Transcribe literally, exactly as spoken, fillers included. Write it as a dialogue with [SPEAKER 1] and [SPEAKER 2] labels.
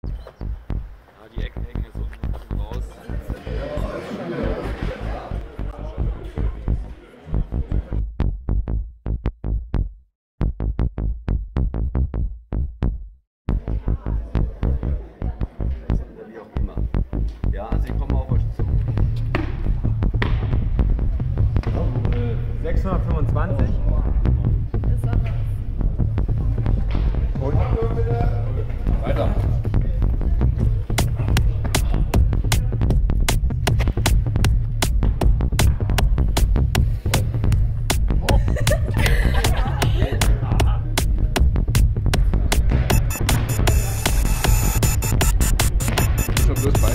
[SPEAKER 1] Ja, die Ecken hängen jetzt unten ein bisschen raus.
[SPEAKER 2] Wie auch immer. Ja, sie kommen auf euch zu.
[SPEAKER 3] sechshundertfünfundzwanzig. Und?
[SPEAKER 2] Weiter. Schon bloß bei